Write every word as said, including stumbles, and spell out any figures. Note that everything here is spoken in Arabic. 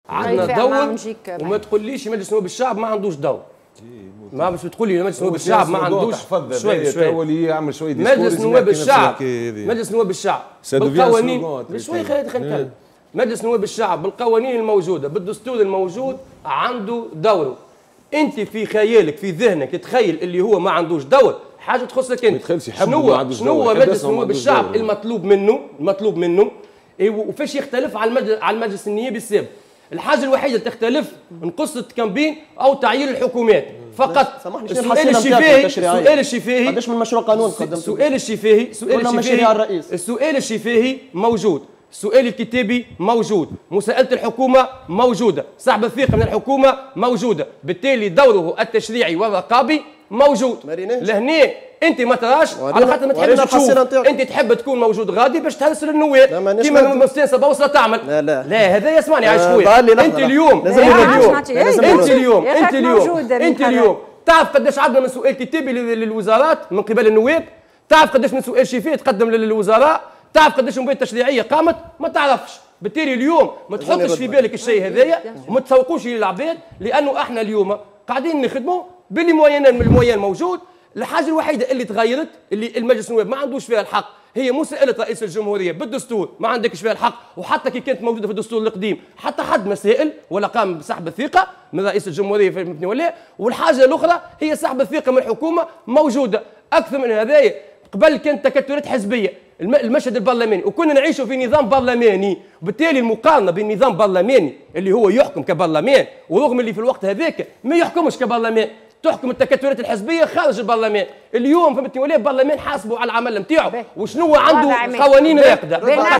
عندنا دور. وما تقوليش مجلس نواب الشعب ما عندوش دور. ما باش تقول لي مجلس نواب الشعب ما عندوش شوي شوي ولي يعمل شوي مجلس نواب الشعب مجلس نواب الشعب بالقوانين شوي خليني نتكلم. مجلس نواب الشعب بالقوانين الموجوده بالدستور الموجود عنده دوره. انت في خيالك في ذهنك تتخيل اللي هو ما عندوش دور حاجه تخصك انت. شنو شنو هو مجلس نواب الشعب المطلوب منه المطلوب منه وفاش يختلف على المجلس على المجلس النيابي السابق. الحاجه الوحيده اللي تختلف نقص التكامبين او تعيين الحكومات فقط. السؤال الشفاهي السؤال الشفاهي قداش من مشروع قانون قدمته؟ السؤال الشفاهي السؤال الشفاهي السؤال الشفاهي موجود. السؤال الكتابي موجود. مساءلة الحكومة موجودة. سحب الثقة من الحكومة موجودة. بالتالي دوره التشريعي والرقابي موجود. لهنا انت ما تراش على خاطر ما تحبش تشوف. انت تحب تكون موجود غادي باش تهرس النواب كيما مستانسه بوصله تعمل. لا لا لا هذا يسمعني عايش خويا. انت اليوم انت اليوم انت اليوم انت اليوم انت اليوم تعرف قداش عندنا من سؤال كتابي للوزارات من قبل النواب؟ تعرف قداش من سؤال شفاهي تقدم للوزراء؟ تعرف قداش مبادئ تشريعيه قامت؟ ما تعرفش. بالتالي اليوم ما تحطش في بالك الشيء هذايا وما تسوقوش للعباد لانه احنا اليوم قاعدين نخدموا باللي موين الموين موجود. الحاجه الوحيده اللي تغيرت اللي المجلس النواب ما عندوش فيها الحق هي مساءله رئيس الجمهوريه بالدستور ما عندكش فيها الحق. وحتى كي كانت موجوده في الدستور القديم حتى حد ما سائل ولا قام بسحب الثقه من رئيس الجمهوريه في المبني ولا. والحاجه الاخرى هي سحب الثقه من الحكومه موجوده. اكثر من هذايا قبل كانت تكتلات حزبيه المشهد البرلماني وكنا نعيشوا في نظام برلماني. وبالتالي المقارنه بين نظام برلماني اللي هو يحكم كبرلمان ورغم اللي في الوقت هذاك ما يحكمش كبرلمان تحكم التكتلات الحزبيه خارج البرلمان. اليوم فهمتني ولا البرلمان حاسبوا على العمل نتاعو وشنو عنده قوانين راقده.